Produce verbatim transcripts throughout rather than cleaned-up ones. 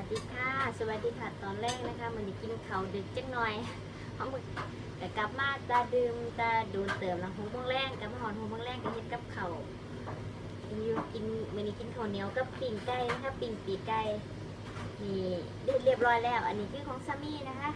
วัสดีค่ะสวัสดีค่ะตอนแรกนะคะมันจะกินเขาดึกจังหน่อยเขาบอกแต่กลับมาตาดื่มตาดูเติมหลังหูบางแรงกับหอนหูบางแรงกับเฮ็ดกับเขาอยู่กินมันนี้กินข้าวเหนียวกับปิ้งไก่นะคะปิ้งปีกไก่นี่เรียบร้อยแล้วอันนี้คือของซามี่นะคะ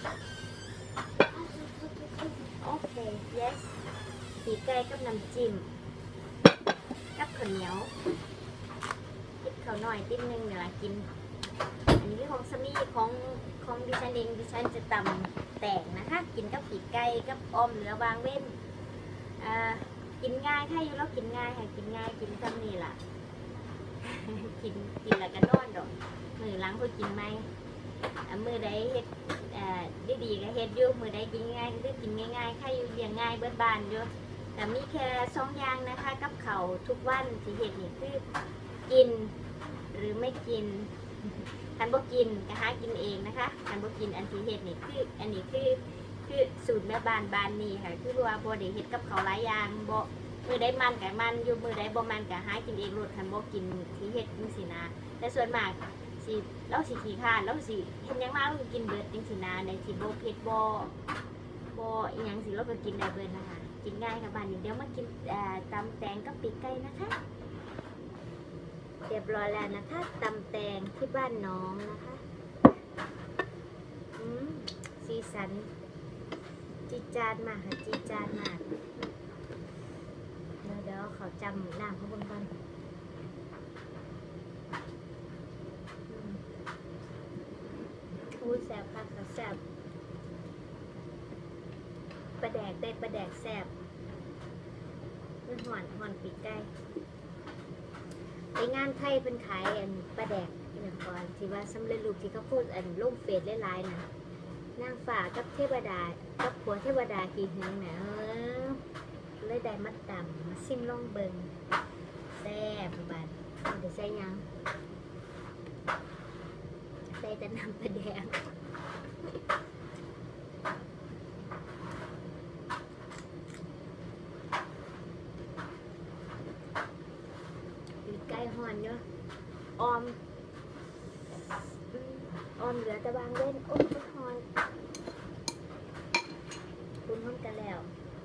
โอเค yes ปีกไก่กับน้ำจิ้มกับข้าวเหนียวกินข้าวหน่อยติ้มนึงเนี่ยกินอันนี้คือของซามี่ของของดิฉันเองดิฉันจะตำแตงนะคะกินกับปีกไก่กับอ้อมเหลือบางเว้นอ่ากินง่ายถ้าอยู่แล้วกินง่ายค่ะกินง่ายกินซ้ำนี่ล่ะ กินกินแล้วก็นอนดอกมือล้างเพื่อกินไหมมือใดเฮ็ดดีดีก็เฮ็ดอยู่มือใดกินง่ายก็กินง่ายๆถ้าอยู่เลี้ยงง่ายเบิดบานอยู่แต่มีแค่สองอย่างนะคะกับเขาทุกวันที่เฮ็ดนี่คือกินหรือไม่กินคันบ่กินก็หากินเองนะคะคันบ่กินอันที่เฮ็ดนี่คืออันนี้คือคือสูตรแม่บ้านบ้านนี้ค่ะคือว่าบ่ได้เฮ็ดกับเขาหลายอย่างบ่มือได้มันกับมันอยู่มือได้บ่มันกับหากินเองรดคันบ่กินที่เฮ็ดจังซี่นะแต่ส่วนมากสิเราสิขี้ข้านเราสิเฮ็ดหยังมาเราก็กินเบิดจังซี่นะในที่บ่เผ็ดบ่บ่อีหยังสิเราก็กินได้เบิดนะคะกินง่ายค่ะบ้านนี้เดี๋ยวมากินเอ่อตำแตงกับปีกไก่นะคะเรียบร้อยแล้วนะคะตำแตงที่บ้านน้องนะคะอืมสีสันจีจานมากค่ะจีจานมากเดี๋ยวเดี๋ยวเขาจำน้ำเขาบนก่อนอู้แซ่บค่ะค่ะแซ่บปลาแดกได้ปลาแดกแซ่บมันหอนหอนปีกไก่ไปงานไทยเป็นขายอันปลาแดกนี่ก่อนที่ว่าสำเร็จรูปที่เขาพูดอันล่มเฟสหลายๆนะนางฝ่ากับเทวดากับผัวเทวดาขี่หึงนะเออเลยได้มัดดำมาซิมล่องเบิงแซ่บบัดเดี๋ยวใส่ยังใส่แต่น้ำปลาแดกไก่หอนเนาะออมออมเหลือแต่บางเล่นโอ้ยหอนคุณห้องกันแล้ว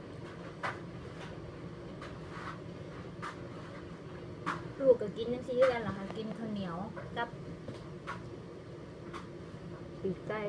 ลูกก็กินยังซีกันเหรอคะกินข้าวเหนียวกับปีกไก่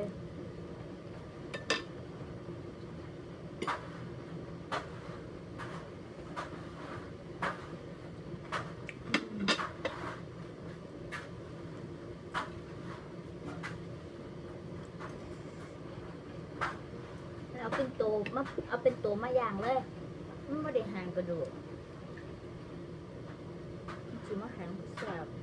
เอาเป็นโตมาเอาเป็นโตมาอย่างเลยมันไม่ได้ห่างกระดูกชิมว่าแข็งแซ่บ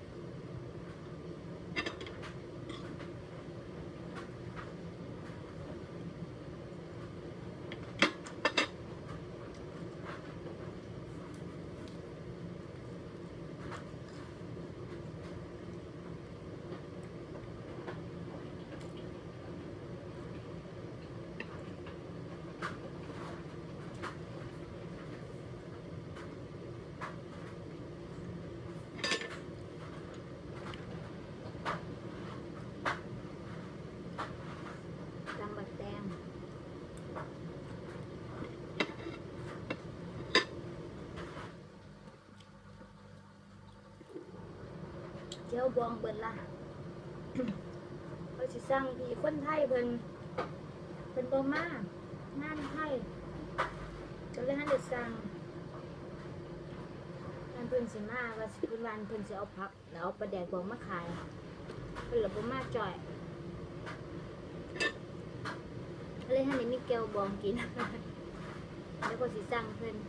เจ้าบองเบิ่นล่ะเขาสิสั่งที่คนไทยเพิ่นเพิ่นบ่มางานไทยก็เลยให้เด็กสั่งงานเพิ่นสิมาว่าสิเพิ่นวันเพิ่นสิเอาผักแล้วเอาปลาแดกบองมาขายเพิ่นละบ่มาจ่อยก็เลยให้นี่มีแก้วบองกินแล้วก็สิสั่งเพิ่น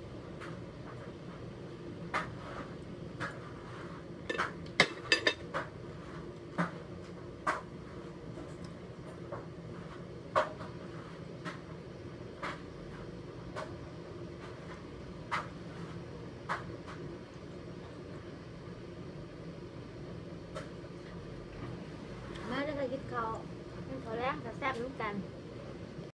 มาแล้วก็กินข้าวกินข้าวแรงกับแซ่บน้ำกัน